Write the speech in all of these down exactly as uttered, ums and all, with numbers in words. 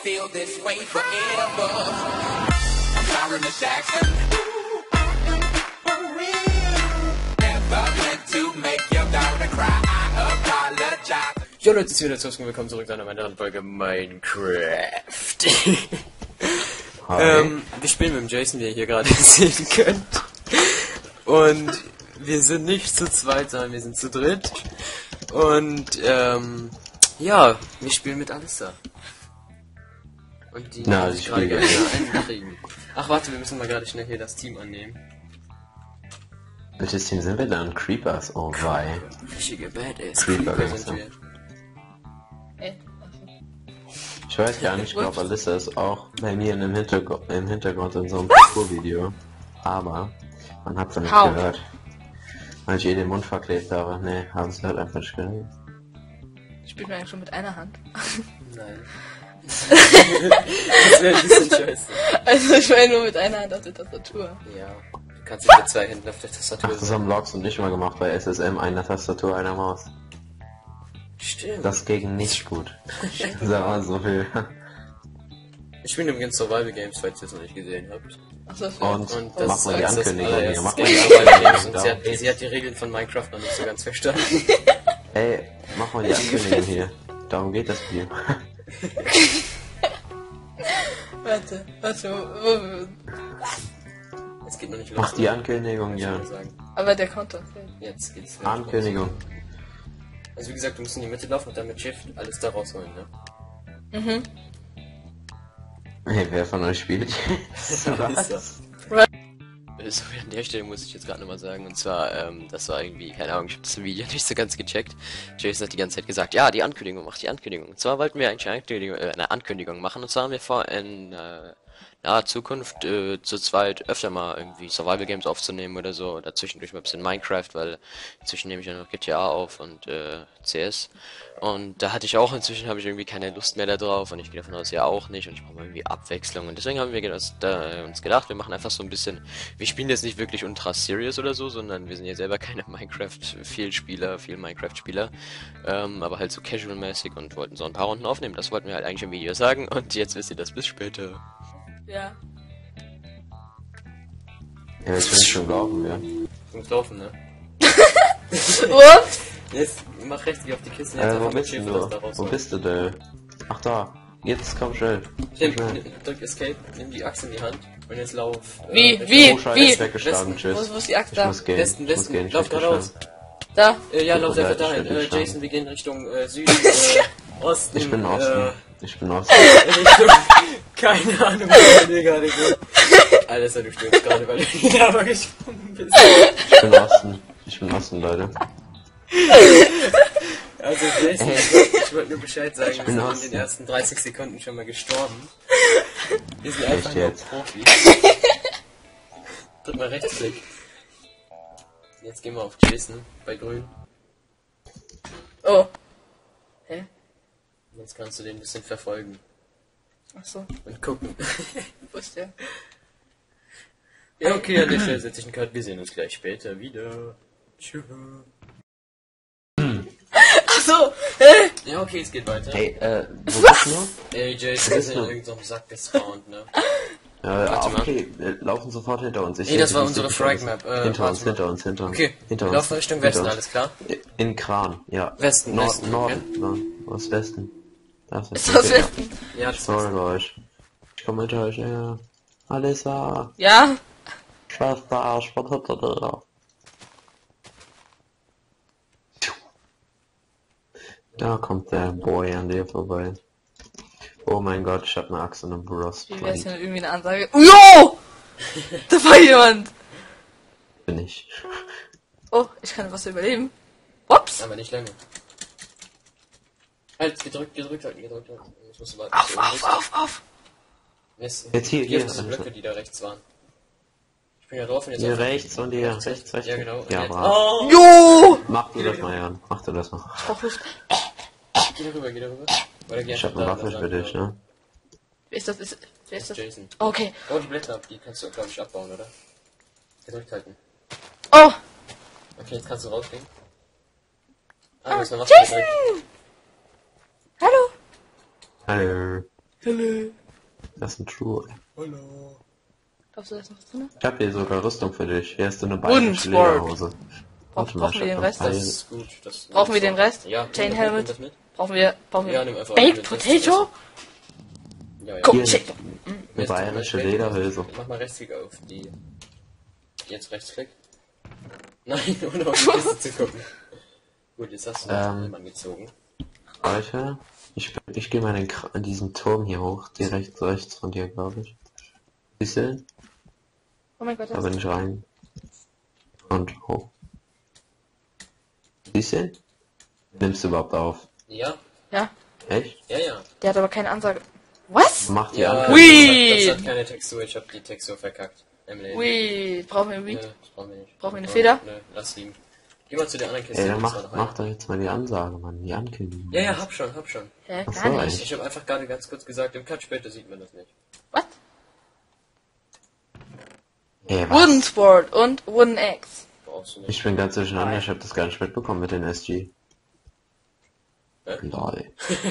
feel this way forever. I'm sorry, Miss Jackson. For real. Never meant to make your daughter cry. I apologize. Jo Leute, es ist wieder zurück und willkommen zurück zu einer weiteren Folge Minecraft. ähm, wir spielen mit dem Jason, wie ihr hier gerade sehen könnt. Und wir sind nicht zu zweit, sondern wir sind zu dritt. Und ähm, ja, wir spielen mit Alissa. Und die Na, muss ich gerade spiele gerne einkriegen. Ach warte, wir müssen mal gerade schnell hier das Team annehmen. Welches Team sind wir dann? Creepers, oh wei. Richtige Badass. Creeper, Creeper Gangster. sind wir. Ich weiß gar nicht, ich glaube Alissa ist auch bei mir in dem Hintergrund, im Hintergrund in so einem Parkour-Video. Aber man hat es nicht How? gehört. Weil ich eh den Mund verklebt habe. Nee, haben sie halt einfach nicht gehört. Spielt man eigentlich schon mit einer Hand? Nein. Das wäre ein bisschen scheiße. Also ich meine nur mit einer Hand auf der Tastatur. Ja, du kannst nicht mit zwei Händen auf der Tastatur Ach, das haben Logs und nicht mal gemacht bei S S M, einer Tastatur, einer Maus. Stimmt. Das ging nicht gut. Sag mal so viel. Ich spiele übrigens Survival Games, falls ihr es noch nicht gesehen habt. Achso, Und, Und mach ist mal die als das Ankündigung hier. allererste Mach Game mal die Survival Games. Und sie, Ankündigung. hat, sie hat die Regeln von Minecraft noch nicht so ganz verstanden. Ey, mach mal die Ankündigung hier. Darum geht das Video. warte, warte, wo, wo, Es geht noch nicht los. Mach die Ankündigung, ja. ja. Sagen. aber der Counter fehlt. Jetzt geht's los. Ankündigung. Also wie gesagt, du musst in die Mitte laufen und dann mit Shift alles da rausholen, ne? Mhm. Hey, wer von euch spielt jetzt? Was? So, an der Stelle muss ich jetzt gerade nochmal sagen, und zwar, ähm, das war irgendwie, keine Ahnung, ich habe das Video nicht so ganz gecheckt. Jason hat die ganze Zeit gesagt, ja, die Ankündigung, mach die Ankündigung. Und zwar wollten wir eigentlich eine Ankündigung, äh, eine Ankündigung machen, und zwar haben wir vor, in äh, naher Zukunft äh, zu zweit öfter mal irgendwie Survival Games aufzunehmen oder so, oder zwischendurch mal ein bisschen Minecraft, weil inzwischen nehme ich ja noch G T A auf und äh, C S. Und da hatte ich auch, inzwischen habe ich irgendwie keine Lust mehr da drauf und ich gehe davon aus, ja auch nicht und ich brauche mal irgendwie Abwechslung und deswegen haben wir gedacht, da, uns gedacht, wir machen einfach so ein bisschen, wir spielen jetzt nicht wirklich ultra serious oder so, sondern wir sind ja selber keine Minecraft-Vielspieler, viel Minecraft-Spieler, ähm, aber halt so casual-mäßig und wollten so ein paar Runden aufnehmen, das wollten wir halt eigentlich im Video sagen und jetzt wisst ihr das bis später. Ja. Ja, ich will schon glauben, ja. Du musst laufen, ne? Ups! Jetzt mach rechts, geh auf die Kiste, jetzt Äh, wo einfach mit bist du? Shift alles da Wo rausholen. bist du denn? Ach da. Jetzt komm schnell. Nimm, Schnell. nimm- drück Escape, nimm die Axt in die Hand und jetzt lauf. äh, Wie? Richtung- Wie? Oh, Scheiße, Wie? ist weggestartet, Westen. tschüss. Wo ist, wo ist die Axt Ich da? muss gehen. Westen, ich muss Westen, gehen, ich lauf werd geradeaus. gestorben. Da? Äh, ja, Tut lauf mir einfach leid, ich dahin. werd Äh, gestorben. Jason, wir gehen Richtung äh, Süden, äh, Osten. Ich bin äh, Osten. Ich bin Osten. Richtung, keine Ahnung, wo wir gerade sind. Alles, du stirbst gerade, weil du in die Lava gesprungen bist. Ich bin Osten. Ich bin Osten, Leute. Also Jason, ich wollte nur Bescheid sagen, wir bin sind in Osten. den ersten dreißig Sekunden schon mal gestorben. Wir sind einfach Echt nur jetzt? Profis. Drück mal Rechtsklick. Jetzt gehen wir auf Jason bei grün. Oh. Hä? Jetzt kannst du den ein bisschen verfolgen Achso, und gucken. wo ist der? Ja, okay, an der Stelle setze ich einen Cut. Wir sehen uns gleich später wieder. Tschüss. Achso! Hä? Ja, okay, es geht weiter. Hey, äh, wo bist du? Ey, Jason ist in irgendeinem Sack gespawnt, ne? Äh, Warte mal. okay, wir laufen sofort hinter uns. Ich Nee, das seh- war ich unsere seh nicht Frag-Map, alles. äh, hinter uns, warte mal. hinter uns, hinter uns. Okay, hinter wir uns. laufen Richtung hinter Westen, uns. alles klar? In Kran, ja. Westen, Nord Westen, Norden, Norden, Ost-Westen. Das Ist das okay. Westen? Ja, das Sorry ist bei euch. Ich komme hinter euch, ja. Alissa, Ja? Schwester, ich bin hinter dir. Da kommt der Boy an dir vorbei. Oh mein Gott, ich hab eine Axt und einen Bros. Wie wär's denn irgendwie eine Ansage? Oh, jo! Da war jemand! Bin ich. Oh, ich kann was überleben. Ups! aber nicht lange. Halt, gedrückt, gedrückt halten, gedrückt halten. Ich muss warten. Auf, auf, auf, auf! Westen. Jetzt hier, Hier hier, auf diese also. Blöcke, die da rechts waren. Ich bin ja drauf und jetzt Hier auf- rechts und hier rechts, rechts. Ja, genau. Und Ja, jetzt- brav. Oh! Jo! Mach du das mal, Jan. Mach du das mal. Ich brauch Luft. Geh darüber, geh darüber. Oder geh Ich hab einfach eine da, Waffe da für lang, dich, da. ne? Wer ist das? Ist, wer ist das? Jason. Okay. Oh, die Blätter, die kannst du, glaube ich, abbauen, oder? Gedrückt halten. Oh! Okay, jetzt kannst du rausgehen. Ah, Ah, du hast eine Waffe Jason! gedrückt. Hallo! Hallo. Hallo. Das ist ein True. Hallo. Glaubst du, da ist noch was drin? Ich hab hier sogar Rüstung für dich. Hier hast du eine bayerische Wundsport. Lederhose. Warte mal, brauchen ich wir hab den noch Rest? Beil- Das ist gut. Das Brauchen wir den Rest? Ja. Chain nimm das mit, Helmet? nimm das mit. Brauchen wir, brauchen wir Ja, nimm einfach Baked mit, das- Potato? Ja, ja. Guck, Hier. check. Eine bayerische Lederhose. Mach mal Rechtsklick auf die. Jetzt Rechtsklick. Nein, ohne auf die Kiste zu gucken. Gut, jetzt hast du Ähm. den angezogen. Leute, ich, ich gehe mal in, den, Kra- in diesen Turm hier hoch, direkt rechts von dir, glaube ich. Siehst du den? Oh mein Gott, Da das bin ich rein. Und hoch. Siehst du den? Nimmst du überhaupt auf? Ja, Ja, Echt? ja, ja. der hat aber keine Ansage. Was? Mach die Ja, an. Ui. das hat keine Textur, ich hab die Textur verkackt. Emily. Ui, brauchen wir Nö, wie? das brauchen wir nicht. Brauchen wir eine Nö, Feder? Nö, lass liegen. Geh mal zu der anderen Kiste. Ey, dann das war mach, noch mach eine. doch jetzt mal die Ansage, Mann. Die Ankündigung. Ja, ja, hab schon, hab schon. Hä, Ach gar so, nicht. echt? Ich habe einfach gerade ganz kurz gesagt, im Cut später sieht man das nicht. Was? Ey, was? Wooden Sword und Wooden Axe. Brauchst du nicht. Ich bin ganz durcheinander, ich hab das gar nicht mitbekommen mit den S G. Hä? Lol.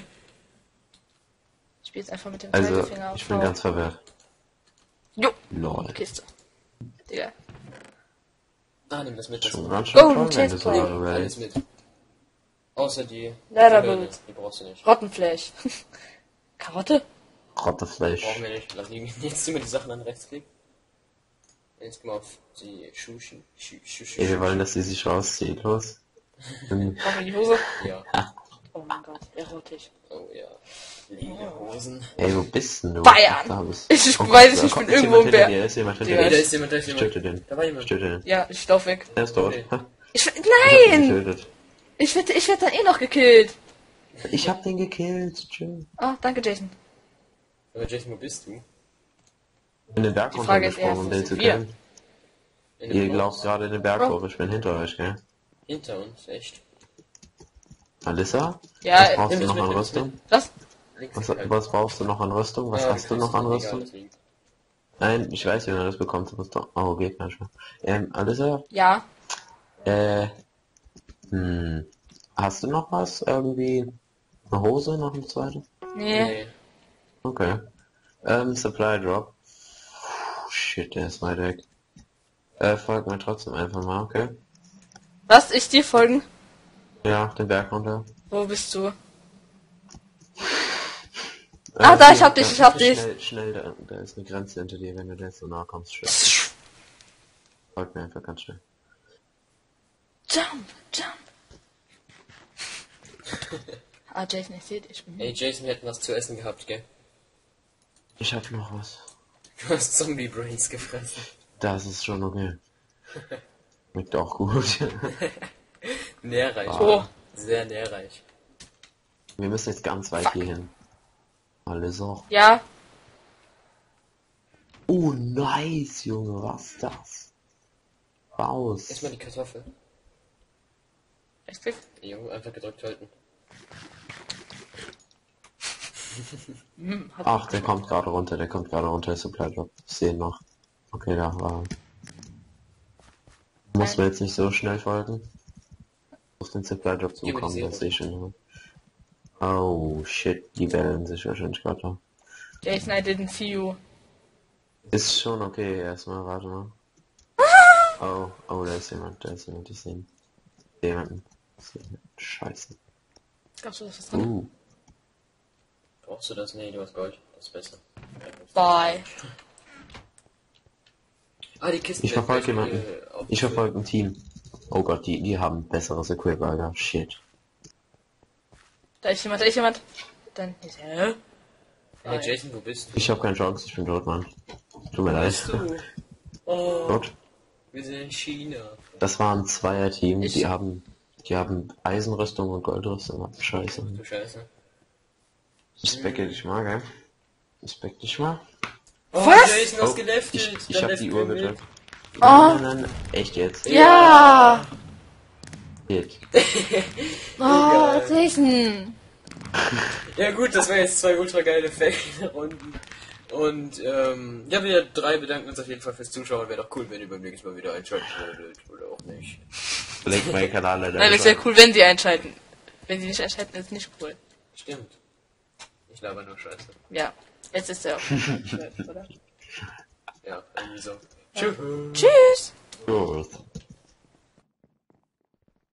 Ich spiele jetzt einfach mit dem Also, Zeigefinger auf ich bin V. ganz verwirrt. Jo, Lol. Kiste. Digga. Ah, nimm das mit. Das Schon ganz schön Golden toll, wenn du so Chestplate. darüber alles redest. mit. Außer die. Leatherboot. die Hülse, Die brauchst du nicht. Rottenfleisch. Karotte? Rottefleisch. Brauchen wir nicht. Lass liegen. Jetzt ziehen wir die Sachen an rechtsklick. Jetzt gehen wir auf die Schuschen. Schu Schu Schu Ey, wir wollen, dass sie sich rauszieht. Los. Hm. Brauchen wir die Hose? Ja. Oh mein Gott, erotisch. Oh ja. Lederhosen. Ey, wo bist denn du? Bayern. Da bist Ich Oh weiß Gott, nicht, ich da bin kommt- ist irgendwo jemand im hinter Berg. dir, ist jemand hinter Ja, Hey, da dir. ist jemand, da ist Ich jemand. töte den. Da war jemand. Ich töte den. Ja, ich lauf weg. Er ist tot. Okay. Ha, Ich, ich hab ihn nein! getötet. Ich werde ich werd dann eh noch gekillt. Ich hab den gekillt. Tschüss. Oh, danke, Jason. Aber Jason, wo bist du? In den Berg Die Frage ist eher, runtergesprungen, um wo den sind zu wir? killen. In Ihr dem lauft Haus? gerade in den Berg Oh. hoch. Ich bin hinter euch, gell? Hinter uns, echt. Alissa? Ja, Was brauchst nimm du das noch mit, an nimm das Rüstung? Was? Links. Was, was brauchst du noch an Rüstung? Was Ah, hast du kannst noch an egal, Rüstung? deswegen. Nein, ich weiß, wie man das bekommt. Du musst doch... Oh, geht nicht mehr. Ähm, Alissa? Ja. Äh... Hm... Hast du noch was? Irgendwie... Eine Hose? Noch eine zweite? Nee. Nee. Okay. Ähm, Supply Drop. Puh, shit, der ist weit weg. Äh, folgt mir trotzdem einfach mal, okay? Was? Ich dir folgen? Ja, den Berg runter. Wo bist du? Äh, Ah, da, ich hier, hab dich, ich hab schnell, dich. Schnell, da, da ist eine Grenze hinter dir, wenn du da so nah kommst. Schnell. Folgt mir einfach ganz schnell. Jump, jump. Ah, Jason, ich seh dich. Mhm. Ey, Jason, wir hätten was zu essen gehabt, gell? Ich hab noch was. Du hast Zombie Brains gefressen. Das ist schon okay. Schmeckt auch gut. Nährreich. Oh. Sehr nährreich. Wir müssen jetzt ganz weit hier hin. Alles auch. Ja. Oh, nice, Junge, was ist das? Raus. Erstmal die Kartoffel. Rechtsklick. Die Junge einfach gedrückt halten. Hm, hat Ach, der kommt gerade runter, der kommt gerade runter, der Supply Drop. Ich sehe ihn noch. Okay, da war er. Muss mir jetzt nicht so schnell folgen. Auf den Supply Drop zu Gib mir die bekommen, Serie. das sehe ich schon. Oh, shit, die bellen sich wahrscheinlich gerade da. Jason, I didn't see you. Ist schon okay, erstmal, warte mal. Oh, oh, da ist jemand, da ist jemand, ich sehe ihn. Ich sehe jemanden. Ich sehe jemanden. Scheiße. Glaubst du, das ist drin? Uh, Brauchst du das? Nee, du hast Gold. Das ist besser. Bye. Ah, die Kisten. ich werden verfolge gleich, jemanden. äh, aufgefüllt. Ich verfolge ein Team. Oh Gott, die, die haben besseres Equip, Alter. Shit. Da ist jemand, da ist jemand. Dann ist er. Hey, Jason, wo bist du? Ich habe keine Chance, ich bin tot, Mann. Tut mir leid. Bist du? Oh, Tot. wir sind in China. Das war ein Zweier-Team, Ich- die haben, die haben Eisenrüstung und Goldrüstung. Scheiße. Du Scheiße. Respekte dich mal, gell? Respekte dich mal. Oh, Was? Jason, hast Oh, geleftet. ich, ich Dann hab left die mir Uhr mit. gedrückt. Oh. Nein, nein, nein, echt jetzt. Ja. Jetzt. Oh, Jason. Ja gut, das waren jetzt zwei ultra geile Fail-Runden. Und ähm, ja, wir drei bedanken uns auf jeden Fall fürs Zuschauen. Wäre doch cool, wenn ihr beim nächsten Mal wieder einschalten würdet. Oder auch nicht. Verlinkt meinen Kanal leider. Nein, das wäre cool, wenn sie einschalten. Wenn sie nicht einschalten, ist nicht cool. Stimmt. Ich laber nur Scheiße. Ja, jetzt ist er. Oder? Ja, irgendwie so. Tschüss. Tschüss! Tschüss.